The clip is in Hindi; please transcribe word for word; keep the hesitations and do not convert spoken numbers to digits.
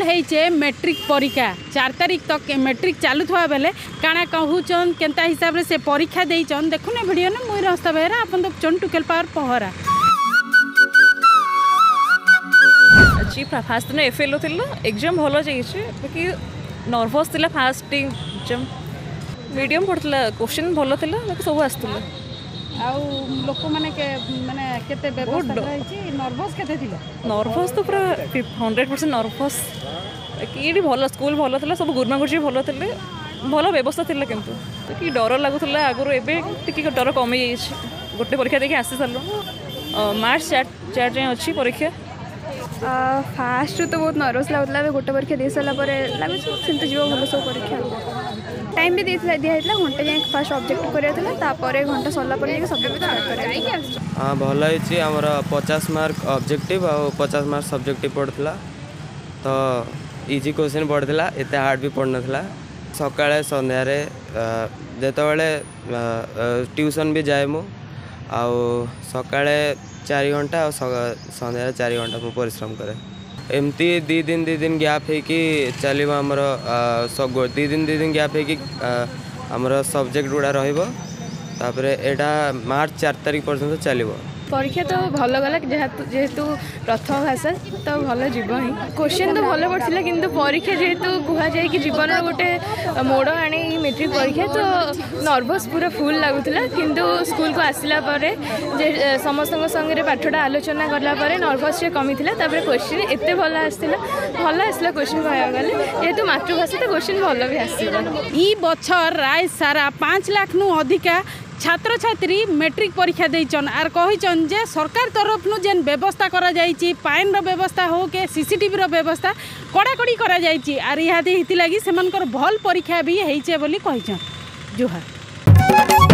होइचे मैट्रिक परीक्षा चार तारीख तक मैट्रिक चालू था बेले काना कहूचन केंता हिसाब से परीक्षा देइचन देखुने वीडियो ना मुई रास्ता बेरा अपन तो चन टुकेल पावर पहरा अच्छी फास्ट दिन एफएल थिला एग्जाम भलो जाइए बाकी नर्वस थिला फास्ट एग्जाम मीडियम पड़ता क्वेश्चन भलो थिला बाकी सब आसतला आउ लोक माने के माने केते व्यवस्था रहिछि नर्वस केते थिला नर्वस तो पूरा हंड्रेड परसेंट नर्वस कि भल स्कूल भल थिला सब गुरुमा गुरुजी भल थिले भल व्यवस्था थिला किंतु कि डर लागुला आगु एबे टिके डर कमी जाइछि गोटे परीक्षा देखि आसी सारलो मार्च चार चार जाए अच्छी परीक्षा फास्ट तो बहुत नर्वस लगुला गोटे परीक्षा दे सारा लगे सेमती जीव भल सब परीक्षा टाइम भी दिया दिखाई घंटे जाए फास्ट ऑब्जेक्ट करार घंटा सरला सब्जेक्ट हाँ भल आमर पचास मार्क ऑब्जेक्टिव और पचास मार्क सब्जेक्टिव पड़ता तो इजी क्वेश्चन पड़ता एत हार्ड भी पड़ ना सकाଳେ ସନ୍ଧ୍ୟାରେ ଯେତେବେଳେ ट्यूशन भी जाए मु आउ सकाଳେ चार घंटा और सन्ध्या चार घंटा मु परिश्रम करे एमती दी दिन दी दिन गैप है कि चलो आमर सब दी दिन दी दिन गैप है कि आमर सब्जेक्ट गुड़ा रहा एटा मार्च चार तारीख पर्यंत चलो परीक्षा तो भल गला जेहेतु प्रथम भाषा तो भल जीव ही क्वेश्चन तो भल पड़ा किंतु परीक्षा जेहेतु कह जाए कि जीवन गोटे मोड़ आने मेट्रिक परीक्षा तो नर्वस पूरा फुल लगुला किंतु स्कूल को आसला जे समस्त संगे पाठटा आलोचना कलापर नर्वस कमी क्वेश्चन एत भल आसला भल आसला क्वेश्चन कह गले जेहेतु मातृभाषा तो क्वेश्चन भल भी आसला ई बछर राय सारा पाँच लाख नु अधिका छात्र छात्री मैट्रिक परीक्षा देचन आर कहिचन जे सरकार तरफ नु जेन व्यवस्था करा जाइछि पाइन रो व्यवस्था हो के सीसीटीवी रो व्यवस्था कड़ाकड़ी करा जाइछि आर इहादे हिति लागि सेमानकर भल परीक्षा भी हेइचे बोली कहिचन जुहार।